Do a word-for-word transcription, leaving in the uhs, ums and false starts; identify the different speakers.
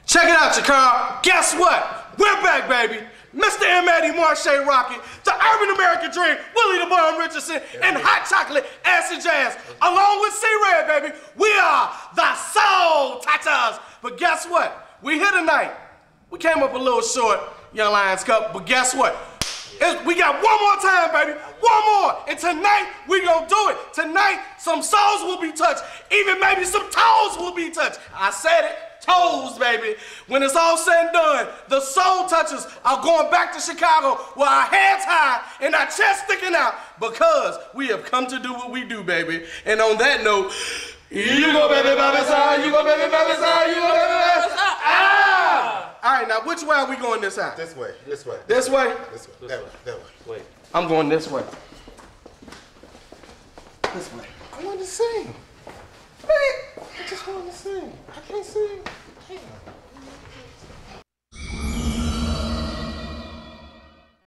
Speaker 1: Check it out, Chicago. Guess what? We're back, baby. Mister M. Eddie Marche Rocket, the Urban American Dream, Willie the Bomb Richardson, and Hot Chocolate Acid Jazz. Along with C-Red, baby, we are the Soul Touchers. But guess what? We here tonight. We came up a little short, Young Lions Cup, but guess what? It's, we got one more time, baby. One more. And tonight, we gonna do it. Tonight, some souls will be touched. Even maybe some toes will be touched. I said it. Toes, baby. When it's all said and done, the Soul Touchers are going back to Chicago with our heads high and our chests sticking out because we have come to do what we do, baby. And on that note, you go, baby, baby, side. You go, baby, baby, side. You go, baby, baby, side. Ah! All right, now which way are we going this time?
Speaker 2: This way. This way.
Speaker 1: This way?
Speaker 2: This way. That way. That way.
Speaker 1: Wait. I'm going this way. This way. I want to sing. Man, I just want to sing. I can't sing.